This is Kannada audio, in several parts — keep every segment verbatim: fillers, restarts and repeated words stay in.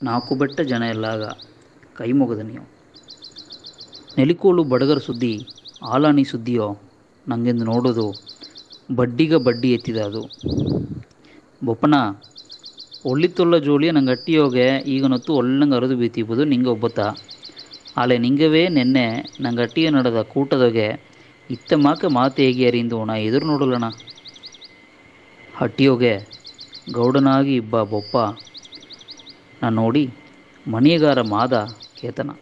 ನಾಲ್ಕು ಬೆಟ್ಟ ಜನ ಎಲ್ಲಾಗ ಕೈ ಮುಗದ ನೀವು ನೆಲಿಕೋಲು ಬಡಗರ ಸುದ್ದಿ ಆಲಾನಿ ಸುದ್ದಿಯೋ ನಂಗೆಂದು ನೋಡೋದು ಬಡ್ಡಿಗ ಬಡ್ಡಿ ಎತ್ತಿದ ಅದು ಬೊಪ್ಪನ ಒಳ್ಳಿತೊಲ್ಲ ಜೋಳಿಯ ನಂಗೆ ಅಟ್ಟಿಯೋಗೆ ಈಗನೊತ್ತು ಒಳ್ಳಂಗೆ ಅರದು ಬೀತಿಬೋದು ನಿಂಗೆ ಒಬ್ಬತ್ತ ಆಲೆ ನಿಂಗವೇ ನೆನ್ನೆ ನಂಗೆ ಅಟ್ಟಿಯ ನಡೆದ ಕೂಟದೊಗೆ ಇತ್ತ ಮಾಕೆ ಮಾತು ಹೇಗೆ ಅರಿಂದು ನಾ ಎದುರು ನೋಡಲಣ ಹಟ್ಟಿಯೋಗೆ ಗೌಡನಾಗಿ ಇಬ್ಬ ಬೊಪ್ಪ ನಾನು ನೋಡಿ ಮಣಿಗಾರ ಮಾದ ಕೇತನ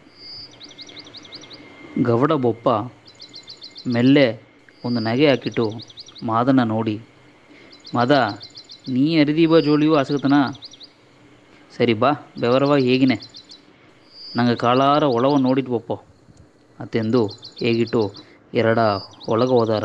ಗವಡ ಬೊಪ್ಪ ಮೆಲ್ಲೆ ಒಂದು ನಗೆ ಹಾಕಿಟ್ಟು ಮಾದನ ನೋಡಿ ಮಾದ ನೀ ಅರಿದೀಬ ಜೋಳಿಯೂ ಆಸಗತನ ಸರಿ ಬಾ ಬೆವರವಾಗಿ ಹೇಗಿನೆ ನಂಗೆ ಕಾಳಾರ ಒಳವ ನೋಡಿಟ್ಟು ಬೊಪ್ಪೋ ಅತ್ತೆಂದು ಹೇಗಿಟ್ಟು ಎರಡ ಒಳಗೆ ಹೋದಾರ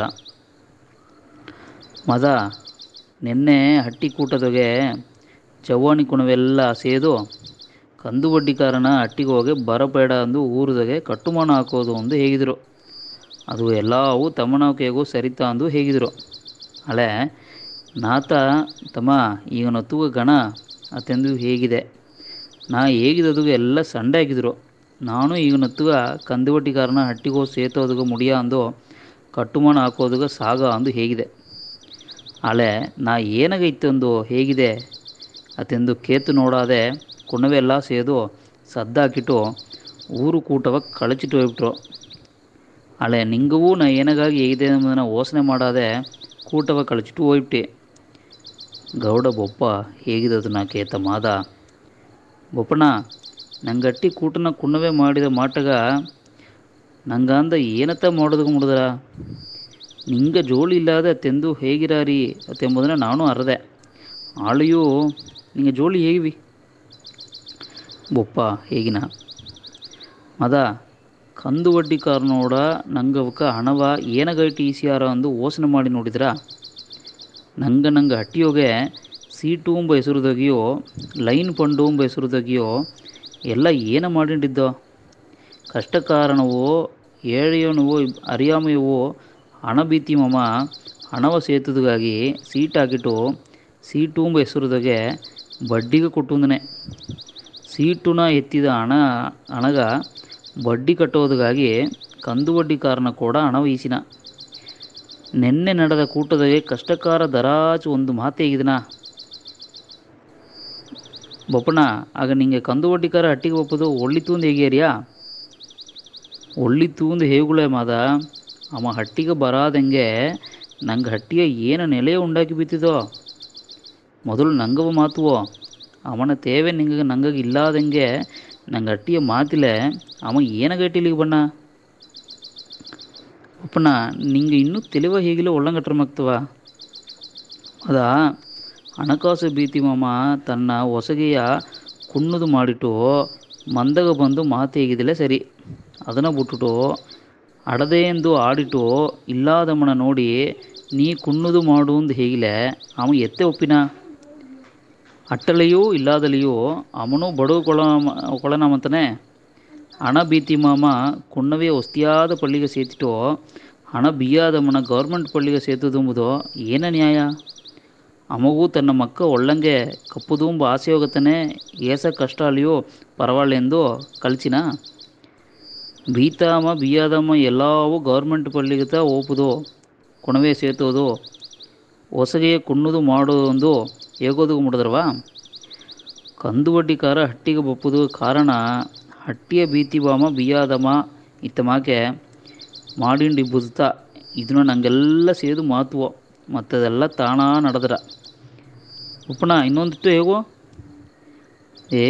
ಮದ ನಿನ್ನೆ ಹಟ್ಟಿ ಕೂಟದೊಗೆ ಚವ್ವಾಣಿ ಕುಣವೆಲ್ಲ ಸೇದು ಕಂದು ಬಡ್ಡಿ ಕಾರಣ ಹಟ್ಟಿಗೆ ಹೋಗಿ ಬರಬೇಡ ಅಂದು ಊರದಾಗೆ ಕಟ್ಟುಮಾನ ಹಾಕೋದು ಒಂದು ಹೇಗಿದ್ರು ಅದು ಎಲ್ಲವೂ ತಮ್ಮನವಕೆಗೂ ಸರಿತಾ ಅಂದು ಹೇಗಿದ್ರು ಅಳೆ ನಾತ ತಮ್ಮ ಈಗನೊತ್ತುಗ ಗಣ ಅತೆಂದು ಹೇಗಿದೆ ನಾ ಹೇಗಿದದು ಎಲ್ಲ ಸಂಡೆ ಆಗಿದ್ರು ನಾನು ಈಗನೊತ್ತುಗ ಕಂದುವಟ್ಟಿ ಕಾರಣ ಹಟ್ಟಿಗೋ ಸೇತೋದುಗ ಮುಡಿಯ ಅಂದು ಕಟ್ಟುಮಾನ ಹಾಕೋದುಗ ಸಾಗ ಅಂದು ಹೇಗಿದೆ ಆಳೆ ನಾ ಏನಾಗೈತಂದು ಹೇಗಿದೆ ಅತೆಂದು ಕೇತು ನೋಡಾದೆ ಕುಣವೆಲ್ಲ ಸೇದು ಸದ್ದಾಕಿಟ್ಟು ಊರು ಕೂಟವ ಕಳಚಿಟ್ಟು ಹೋಗ್ಬಿಟ್ರು ಆಳೆ ನಿಂಗವೂ ನಾ ಏನಗಾಗಿ ಹೇಗಿದೆ ಎಂಬುದನ್ನು ಯೋಚನೆ ಮಾಡಾದೆ ಕೂಟವ ಕಳಚಿಟ್ಟು ಹೋಗ್ಬಿಟ್ಟೆ ಗೌಡ ಬೊಪ್ಪ ಹೇಗಿದದು ನಾ ಕೇತ ಮಾದ ಬೊಪ್ಪಣ ನಂಗಟ್ಟಿ ಕೂಟನ ಕುಣ್ಣವೇ ಮಾಡಿದ ಮಾಟಗ ನಂಗಂದ ಏನತ್ತ ಮಾಡೋದಕ್ಕೆ ಮುಡಿದ್ರ ನಿಂಗೆ ಜೋಳಿ ಇಲ್ಲದೆ ಅತ್ತೆಂದು ಹೇಗಿರಾರಿ ಅತ್ತೆಂಬುದನ್ನು ನಾನು ಅರದೆ ಆಳೆಯೂ ನಿಂಗೆ ಜೋಳಿ ಹೇಗಿವಿ ಬೊಪ್ಪ ಹೇಗಿನ ಮದ ಕಂದು ವಡ್ಡಿ ಕಾರನೋಡ ನಂಗವಕ ಹಣವ ಏನಗೈಟಿ ಈಸಿಯಾರ ಅಂದು ಯೋಚನೆ ಮಾಡಿ ನೋಡಿದ್ರ ನಂಗೆ ನಂಗೆ ಹಟ್ಟಿಯೋಗೆ ಸೀಟು ಎಂಬ ಹೆಸರುದಾಗಿಯೋ ಲೈನ್ ಪಂಡು ಎಂಬ ಹೆಸರುದಾಗಿಯೋ ಎಲ್ಲ ಏನ ಮಾಡಿಟ್ಟಿದ್ದೋ ಕಷ್ಟ ಕಾರಣವೋ ಏಳೆಯೋನುವೋ ಅರಿಯಾಮೆಯವೋ ಹಣ ಭೀತಿ ಮಮ ಹಣವ ಸೇತುದಾಗಿ ಸೀಟ್ ಹಾಕಿಟ್ಟು ಸೀಟು ಎಂಬ ಹೆಸರುದಾಗೆ ಬಡ್ಡಿಗೆ ಕೊಟ್ಟುಂದನೆ ಸೀಟುನ ಎತ್ತಿದ ಹಣ ಹಣಗ ಬಡ್ಡಿ ಕಟ್ಟೋದಕ್ಕಾಗಿ ಕಂದು ಬಡ್ಡಿ ಕಾರಣ ಕೂಡ ಹಣ ವಹಿಸಿನ ನೆನ್ನೆ ನಡೆದ ಕೂಟದಾಗೆ ಕಷ್ಟಕಾರ ದರಾಜು ಒಂದು ಮಾತೇಗಿದನ ಬೊಪ್ಪಣ ಆಗ ನಿಂಗೆ ಕಂದು ಬಡ್ಡಿಕಾರ ಹಟ್ಟಿಗೆ ಒಪ್ಪದು ಒಳ್ಳಿ ತೂಂದು ಹೇಗಿಯರಿಯಾ ಒಳ್ಳಿ ತೂಂದು ಹೇಗುಳೆ ಮಾದ ಅವ ಹಟ್ಟಿಗೆ ಬರಾದಂಗೆ ನಂಗೆ ಹಟ್ಟಿಯ ಏನು ನೆಲೆಯ ಉಂಡಾಕಿ ಬಿತ್ತಿದೋ ಮೊದಲು ನಂಗವ ಮಾತುವೋ ಅವನ ತೇವೆ ನಿಂಗೆ ನಂಗೆ ಇಲ್ಲಾದಂಗೆ ನಂಗೆ ಹಟ್ಟಿಯ ಮಾತಿಲೆ ಅವ ಏನಗಟ್ಟಿಲಿಗೆ ಬಣ್ಣ ಅಪ್ಪಣ್ಣ ನಿಂಗೆ ಇನ್ನೂ ತಿಳಿವ ಹೇಗಿಲ್ಲ ಒಳ್ಳಂಗಟ್ರಮಾಗ್ತವ ಅದ ಹಣಕಾಸು ಭೀತಿ ಮಾಮ ತನ್ನ ಹೊಸಗೆಯ ಕುಣ್ಣುದು ಮಾಡಿಟ್ಟು ಮಂದಗ ಬಂದು ಮಾತು ಹೇಗಿದಿಲ್ಲ ಸರಿ ಅದನ್ನು ಬಿಟ್ಟುಟ್ಟು ಅಡದೆ ಎಂದು ಆಡಿಟ್ಟು ಇಲ್ಲಾದಮ್ಮನ ನೋಡಿ ನೀ ಕುಣ್ಣುದು ಮಾಡುವುದು ಹೇಗಿಲೆ ಅವ ಎತ್ತೆ ಒಪ್ಪಿನ ಅಟ್ಟಲೆಯೂ ಇಲ್ಲಾದಲೆಯೂ ಅವನು ಬಡವ ಕೊಳ ಕೊಳನಮಂತನೇ ಹಣ ಭೀತಿ ಮಾಮ ಕುಣ್ಣವೇ ಹೊಸ್ತಿಯಾದ ಪಳ್ಳಿಗೆ ಸೇತಿಟ್ಟು ಹಣ ಬಿಯ್ಯಾದಮ್ಮನ ಗೌರ್ಮೆಂಟ್ ಪಳ್ಳಿಗೆ ಸೇತುದುಂಬುದು ಏನ ನ್ಯಾಯ ಅಮಗೂ ತನ್ನ ಮಕ್ಕ ಒಳ್ಳಂಗೆ ಕಪ್ಪುದುಂಬ ಆಸೆ ಹೋಗತ್ತಾನೆ ಏಸ ಕಷ್ಟ ಅಲ್ಲಿಯೋ ಪರವಾಗಿಲ್ಲೆಂದು ಕಳಿಸಿನ ಬೀತಾಮ ಬಿಯ್ಯಾದಮ್ಮ ಎಲ್ಲವೂ ಗೌರ್ಮೆಂಟ್ ಪಳ್ಳಿಗತ ಓಪುದು ಕುಣವೇ ಸೇತೋದು ಹೊಸಗೆಯ ಕುಣ್ಣುದು ಮಾಡೋದೊಂದು ಹೇಗೋದು ಮುಡಿದ್ರವ ಕಂದು ಬಡ್ಡಿಕಾರ ಹಟ್ಟಿಗೆ ಬಪ್ಪುದು ಕಾರಣ ಹಟ್ಟಿಯ ಭೀತಿ ಬಾಮ ಬಿಯ್ಯಾದಮ್ಮ ಇತ್ತ ಮಾಕೆ ಮಾಡಿಂಡಿಬ್ಬುತ್ತ ಇದನ್ನು ನಂಗೆಲ್ಲ ಸೇದು ಮಾತುವೋ ಮತ್ತದೆಲ್ಲ ತಾಣ ನಡೆದ್ರ ಉಪ್ಪಣ ಇನ್ನೊಂದಿಟ್ಟು ಹೇಗೋ ಏ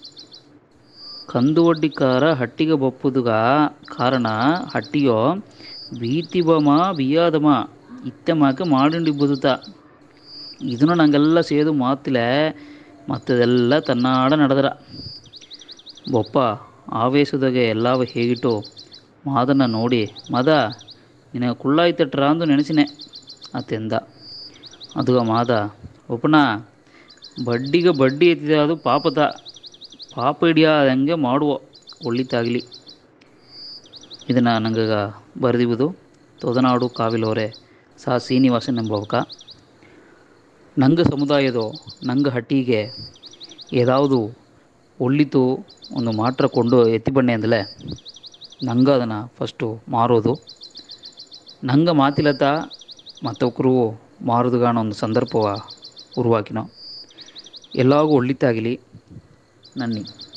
ಕಂದು ಬಡ್ಡಿಕಾರ ಹಟ್ಟಿಗೆ ಬಪ್ಪುದುಗ ಕಾರಣ ಹಟ್ಟಿಯೋ ಭೀತಿ ಬಾಮ ಬಿಯ್ಯಾದಮ್ಮ ಇತ್ತ ಮಾಕೆ ಮಾಡಿಂಡಿಬ್ಬುತ್ತ ಇದನ್ನು ನಂಗೆಲ್ಲ ಸೇದು ಮಾತಿಲೆ ಮತ್ತದೆಲ್ಲ ತನ್ನಾಡ ನಡೆದ್ರ ಬೊಪ್ಪ ಆವೇಶದಾಗೆ ಎಲ್ಲವ ಹೇಗಿಟ್ಟು ಮಾದನ್ನ ನೋಡಿ ಮದ ನಿನಗೆ ಕುಳ್ಳಾಯ್ತಟ್ರ ಅಂದು ನೆನೆಸಿನೆ ಅತ್ತೆಂದ ಅದುಗ ಮಾದ ಒಪ್ಪಣ ಬಡ್ಡಿಗೆ ಬಡ್ಡಿ ಎತ್ತಿದ ಅದು ಪಾಪದ ಪಾಪ ಹಿಡಿಯಾದಂಗೆ ಮಾಡುವ ಒಳ್ಳಿತಾಗಲಿ ಇದನ್ನು ನಂಗೆ ಬರೆದಿವುದು ತೊದನಾಡು ಕಾವಿಲೋರೆ ಸಾ ಶ್ರೀನಿವಾಸನ್ ಎಂಬವಕ ನಂಗೆ ಸಮುದಾಯದೋ ನಂಗೆ ಹಟ್ಟಿಗೆ ಏದಾವುದು ಒಳ್ಳಿತು ಒಂದು ಮಾಟ್ರ ಕೊಂಡು ಎತ್ತಿ ಬಣ್ಣೆ ಅಂದಲೇ ನಂಗೆ ಅದನ್ನು ಫಸ್ಟು ಮಾರೋದು ನಂಗೆ ಮಾತಿಲತ್ತ ಮತ್ತೊಕ್ಕರು ಮಾರೋದುಗಾಣ ಒಂದು ಸಂದರ್ಭವ ಉರುವಾಕಿನೋ ಎಲ್ಲಾಗೂ ಒಳ್ಳಿತಾಗಲಿ ನನ್ನಿ.